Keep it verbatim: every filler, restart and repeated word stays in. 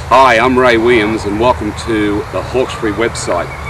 Hi, I'm Ray Williams and welcome to the Hawkesbury website.